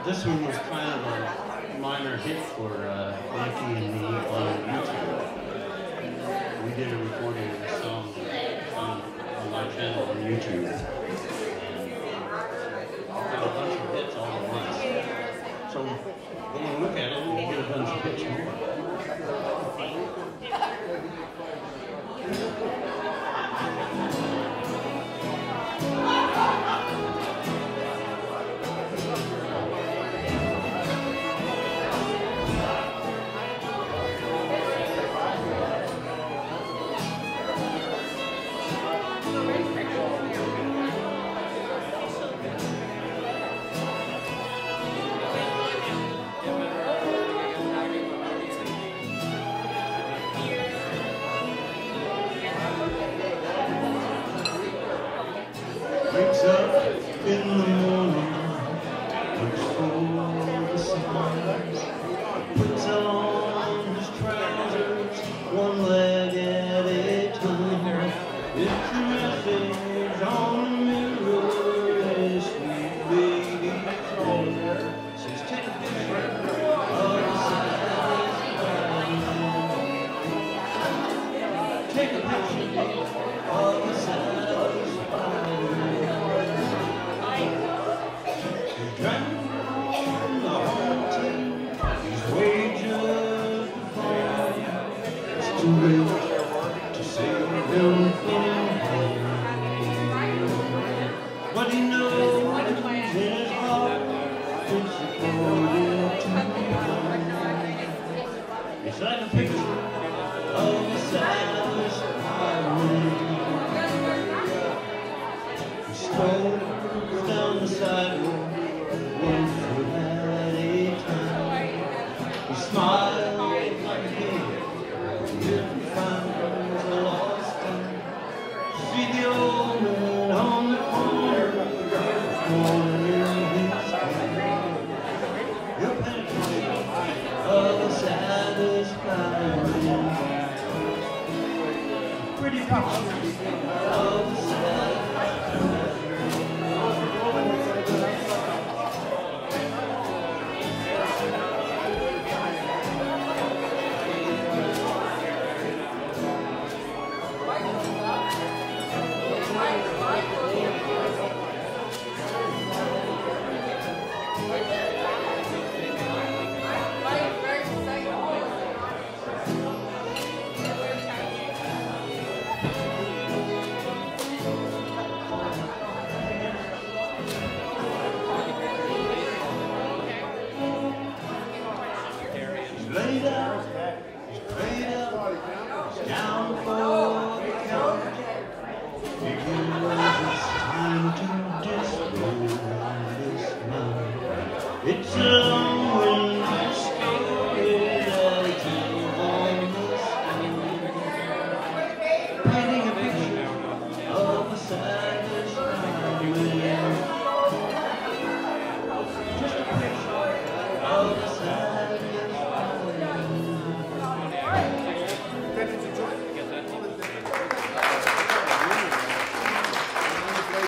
This one was kind of a minor hit for Nikki and me on YouTube. We did a recording of the song on my channel on YouTube. And got a bunch of hits all at once. So when you look at it, you get a bunch of hits more. Wakes up in the morning, looks for the sunrise, puts on his trousers, one leg at a time. It's a message on the mirror, a sweet baby's prayer. Says, take a picture of the satisfied man. Take a picture of the satisfied man. Too late to save him from but he knows in his heart it's according to him. It's like a picture of the satisfied man. He strolls down the sidewalk